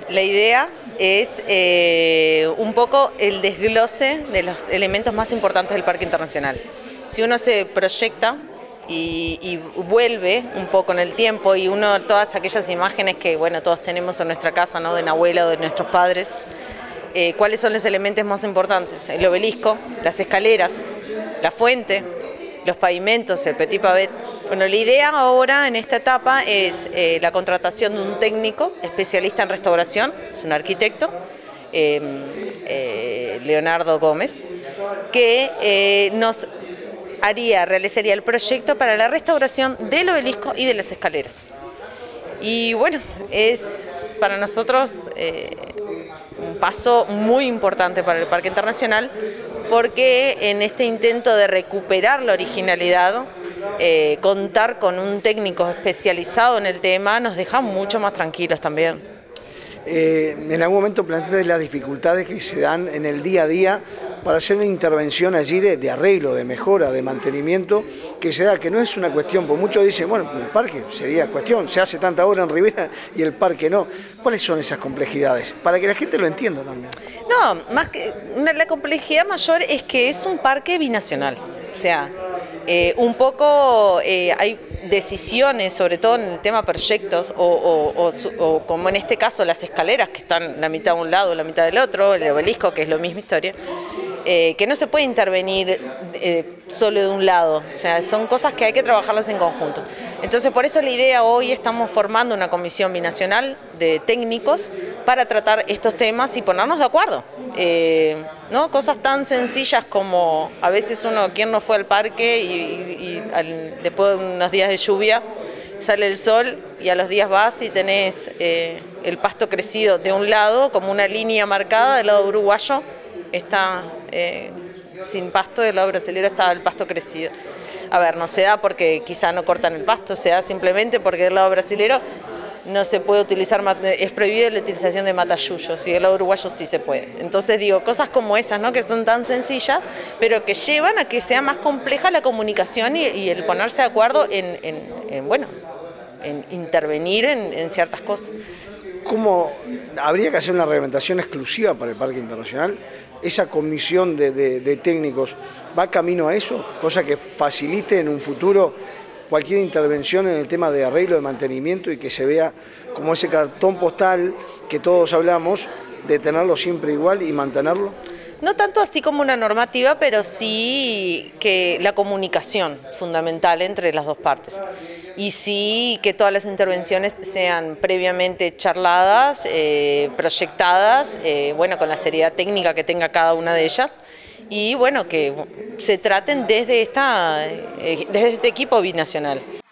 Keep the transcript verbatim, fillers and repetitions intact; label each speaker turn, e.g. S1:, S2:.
S1: La idea es eh, un poco el desglose de los elementos más importantes del Parque Internacional. Si uno se proyecta y, y vuelve un poco en el tiempo y uno todas aquellas imágenes que bueno todos tenemos en nuestra casa, ¿no? De la abuela o de nuestros padres, eh, ¿cuáles son los elementos más importantes? El obelisco, las escaleras, la fuente, los pavimentos, el petit pavé. Bueno, la idea ahora en esta etapa es eh, la contratación de un técnico especialista en restauración, es un arquitecto, eh, eh, Leonardo Gómez, que eh, nos haría, realizaría el proyecto para la restauración del obelisco y de las escaleras. Y bueno, es para nosotros eh, un paso muy importante para el Parque Internacional, porque en este intento de recuperar la originalidad, eh, contar con un técnico especializado en el tema nos deja mucho más tranquilos también.
S2: Eh, en algún momento planteaste las dificultades que se dan en el día a día para hacer una intervención allí de, de arreglo, de mejora, de mantenimiento, que se da, que no es una cuestión, porque muchos dicen, bueno, el parque sería cuestión, se hace tanta obra en Rivera y el parque no. ¿Cuáles son esas complejidades? Para que la gente lo entienda también.
S1: No, más que una, la complejidad mayor es que es un parque binacional, o sea, eh, un poco eh, hay decisiones, sobre todo en el tema proyectos, o, o, o, o como en este caso las escaleras que están la mitad de un lado, la mitad del otro, el obelisco que es la misma historia, eh, que no se puede intervenir eh, solo de un lado, o sea, son cosas que hay que trabajarlas en conjunto. Entonces por eso la idea hoy estamos formando una comisión binacional de técnicos para tratar estos temas y ponernos de acuerdo. Eh, ¿no? Cosas tan sencillas como a veces uno, quien no fue al parque y, y, y al, después de unos días de lluvia sale el sol y a los días vas y tenés eh, el pasto crecido de un lado como una línea marcada, del lado uruguayo está eh, sin pasto, del lado brasilero está el pasto crecido. A ver, no se da porque quizá no cortan el pasto, se da simplemente porque del lado brasilero no se puede utilizar, es prohibido la utilización de matayuyos y del lado uruguayo sí se puede. Entonces digo, cosas como esas, ¿no? Que son tan sencillas, pero que llevan a que sea más compleja la comunicación y, y el ponerse de acuerdo en, en, en bueno, en intervenir en, en ciertas cosas.
S2: ¿Cómo habría que hacer una reglamentación exclusiva para el Parque Internacional? ¿Esa comisión de, de, de técnicos va camino a eso? Cosa que facilite en un futuro cualquier intervención en el tema de arreglo, de mantenimiento y que se vea como ese cartón postal que todos hablamos, de tenerlo siempre igual y mantenerlo.
S1: No tanto así como una normativa, pero sí que la comunicación fundamental entre las dos partes. Y sí que todas las intervenciones sean previamente charladas, eh, proyectadas, eh, bueno, con la seriedad técnica que tenga cada una de ellas. Y bueno, que se traten desde, esta, eh, desde este equipo binacional.